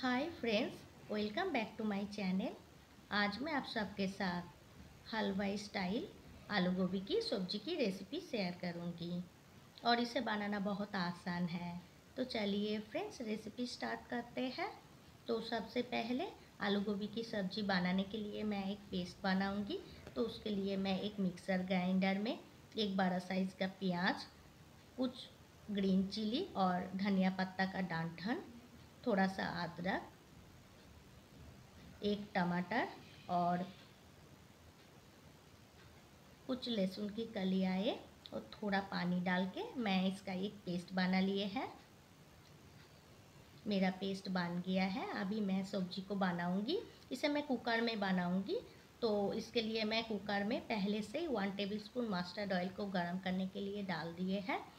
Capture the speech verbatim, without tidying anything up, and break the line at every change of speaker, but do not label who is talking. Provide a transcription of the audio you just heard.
Hi friends, welcome back to my channel. आज मैं आप सबके साथ हलवाई स्टाइल आलू गोभी की सब्जी की रेसिपी शेयर करूंगी और इसे बनाना बहुत आसान है। तो चलिए फ्रेंड्स, रेसिपी स्टार्ट करते हैं। तो सबसे पहले आलू गोभी की सब्जी बनाने के लिए मैं एक पेस्ट बनाऊंगी। तो उसके लिए मैं एक मिक्सर ग्राइंडर में एक बड़ा साइज़ का प्याज, कुछ ग्रीन चिली और धनिया पत्ता का डांठन, थोड़ा सा अदरक, एक टमाटर और कुछ लहसुन की कलियाएँ और थोड़ा पानी डाल के मैं इसका एक पेस्ट बना लिए है। मेरा पेस्ट बन गया है। अभी मैं सब्जी को बनाऊंगी। इसे मैं कुकर में बनाऊंगी। तो इसके लिए मैं कुकर में पहले से वन टेबलस्पून मस्टर्ड ऑयल को गर्म करने के लिए डाल दिए हैं